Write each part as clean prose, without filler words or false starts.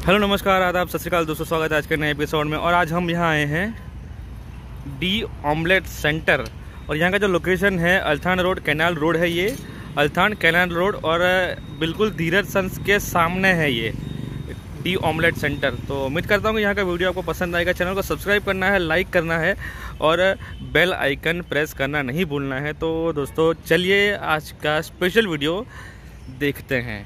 Hello नमस्कार आदाब सत श्री अकाल दोस्तों, स्वागत है आज के नए एपिसोड में। और आज हम यहाँ आए हैं डी ऑमलेट सेंटर। और यहाँ का जो लोकेशन है अल्थान रोड, कैनाल रोड है ये, अल्थान कैनाल रोड। और बिल्कुल धीरज सन्स के सामने है ये डी ऑमलेट सेंटर। तो उम्मीद करता हूँ कि यहाँ का वीडियो आपको पसंद आएगा। चैनल को सब्सक्राइब करना है, लाइक करना है और बेल आइकन प्रेस करना नहीं भूलना है। तो दोस्तों चलिए आज का स्पेशल वीडियो देखते हैं।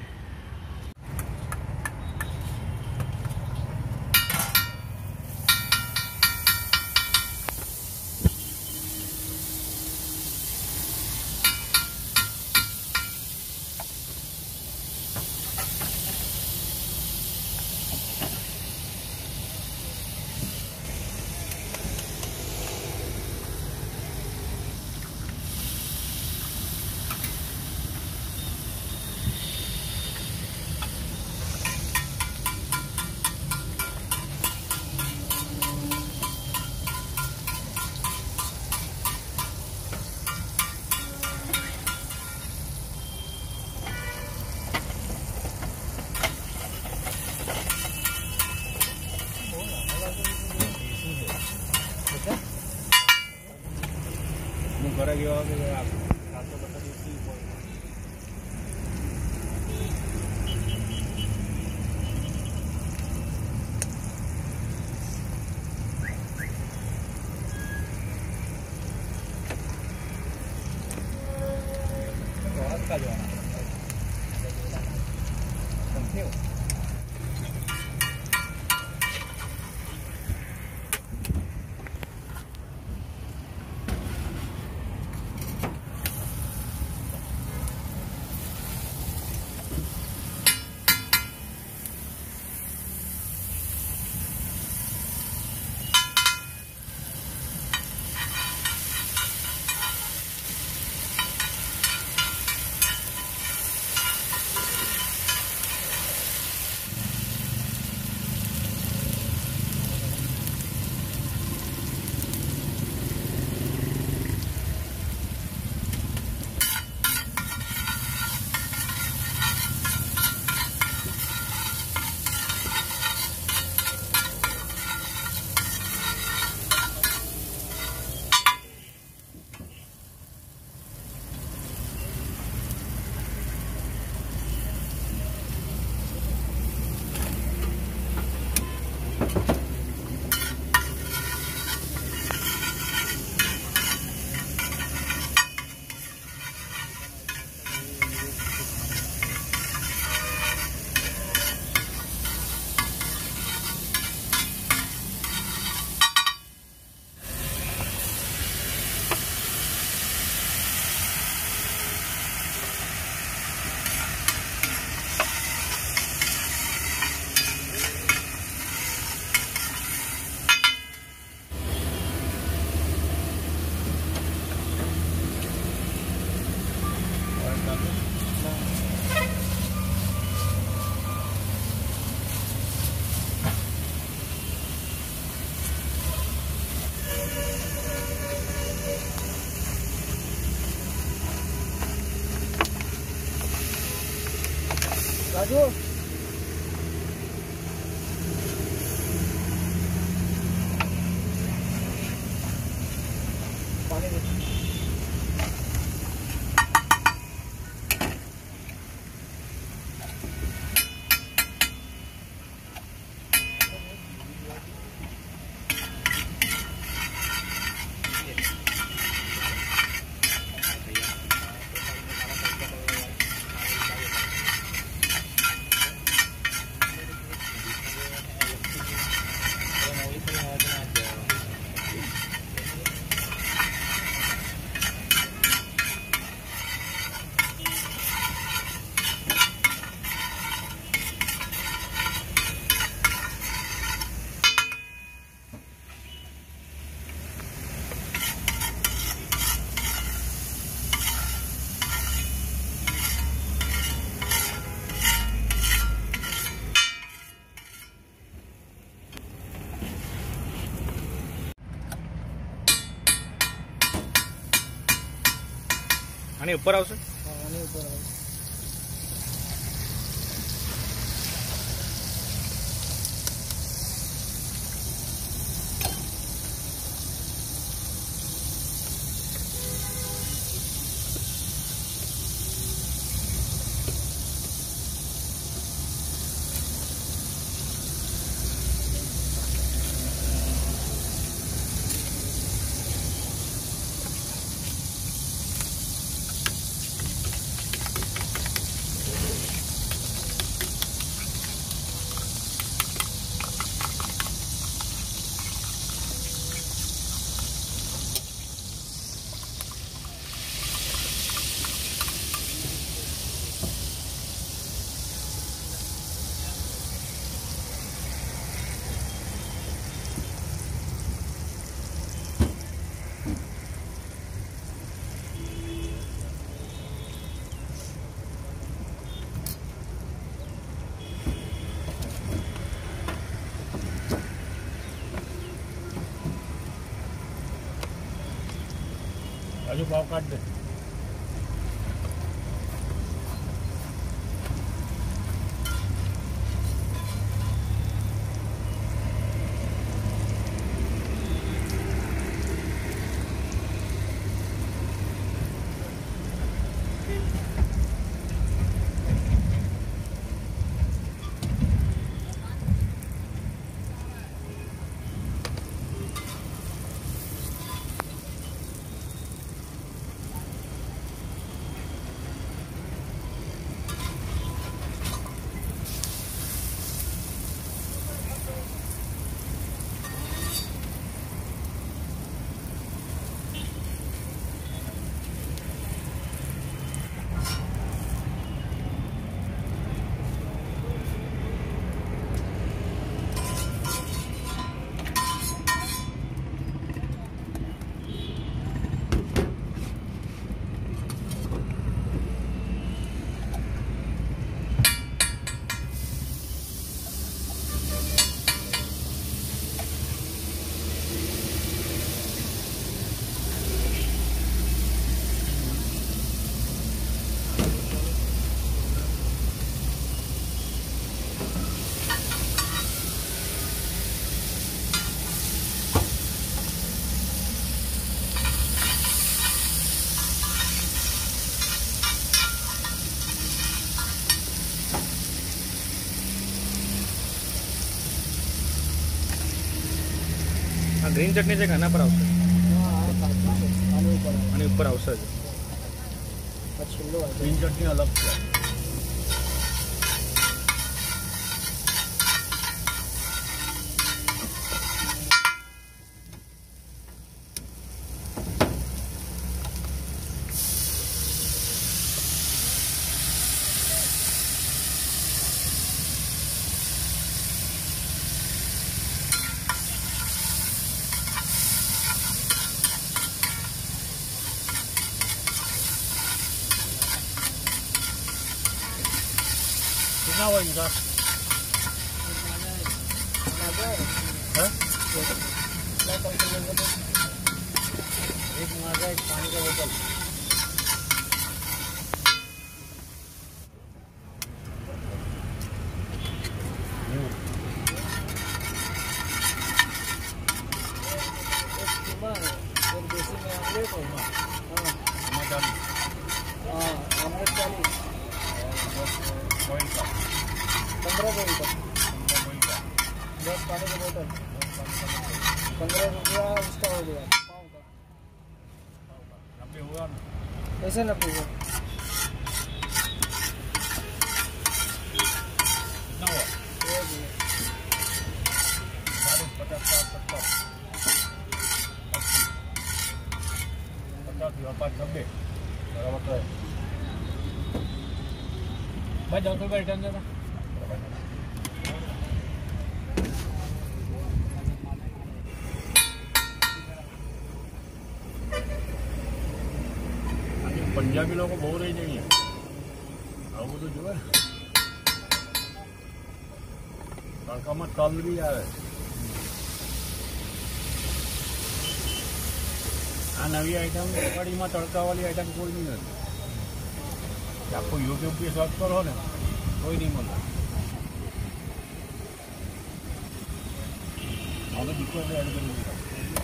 राजू पानी दे। આની ઉપર આવશે. આની ઉપર આવશે. काजू पाव काट दे। ग्रीन चटणीचे खाना पर औषध आणि ऊपर औषध ग्रीन चटनी अलग से कितना हुआ इनका? एक माजा, एक पानी का बोतल। देसी में आमलेट होगा। आमलेट 40 15 रुपये का 10 पानी का बोतल 15 रुपया उसका हो गया पाँव का। 90 हुआ ना? कैसे 90 हुआ? कितना हुआ? 50 90 बराबर तो है भाई। 10 रुपये रिटर्न देना। पंजाबी लोगों को बहुत रही नहीं है अब वो तो जो है तड़का में तल भी आ रहे। आ नवी आइटम कड़ी में तड़का वाली आइटम कोई नहीं होती। आपको यूट्यूब पे सर्च करो ना कोई नहीं मिलता। हमें दिक्कत है ऐड करने का।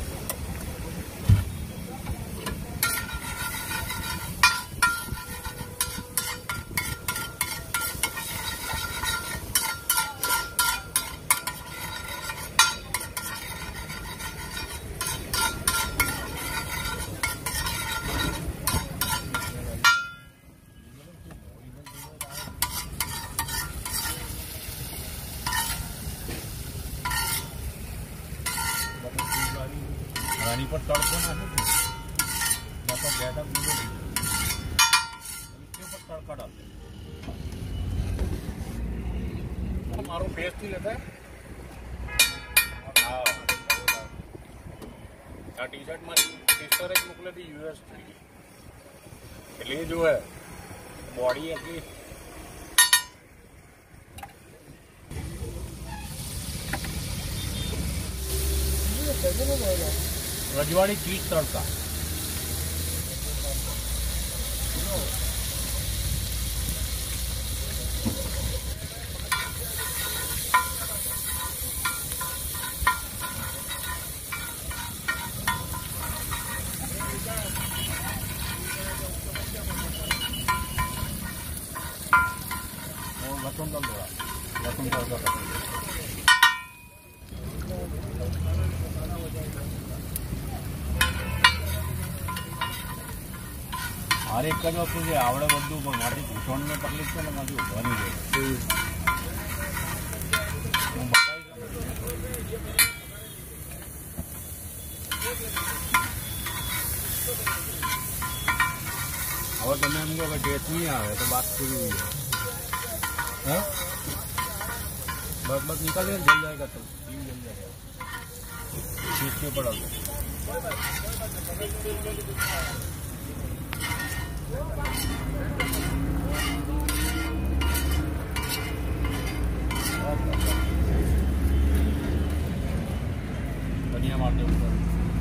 रानी पर तड़को ना तो ज्यादा इसके ऊपर तड़का डालते हमारो फेस नहीं लेता है। टी शर्ट मारी सिस्टर एक मोकले थी यूएस એટલે जो है बॉडी अपनी रजवाड़ी चीज तड़का लहसुन तड़का कर हर एक का जो तुझे आवड़े बंदू पर माटी घुसण में तकलीफ है ना माटी उठवानी है और તમે એમ કહો કે ટેસ્ટ નહીં આવે તો બાત પૂરી हुई है हाँ बस बस निकल गया जल जाएगा तो टीम जल जाएगा चीज के ऊपर डाल धनिया मार दो ऊपर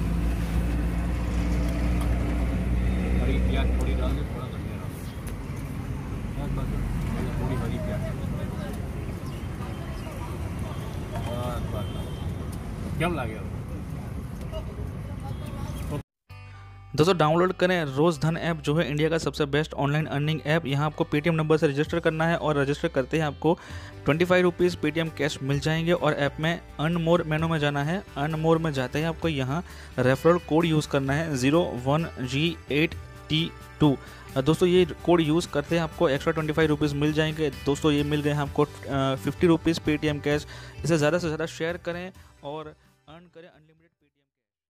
हरी प्याज थोड़ी डाल दे थोड़ा धनिया डाल बस बस थोड़ी हरी प्याज केम लागे दोस्तों डाउनलोड करें रोज़ धन ऐप, जो है इंडिया का सबसे बेस्ट ऑनलाइन अर्निंग ऐप। यहाँ आपको पेटीएम नंबर से रजिस्टर करना है और रजिस्टर करते ही आपको 25 रुपीज़ पेटीएम कैश मिल जाएंगे। और ऐप में अर्न मोर मेनू में जाना है। अर्न मोर में जाते ही आपको यहाँ रेफरल कोड यूज़ करना है 01G8T2। दोस्तों ये कोड यूज़ करते हैं आपको एक्स्ट्रा 25 रुपीज़ मिल जाएंगे। दोस्तों ये मिल गए हैं आपको 50 रुपीज़ पेटीएम कैश। इसे ज़्यादा से ज़्यादा शेयर करें और अर्न करें अनलिमिटेड पेटीएम।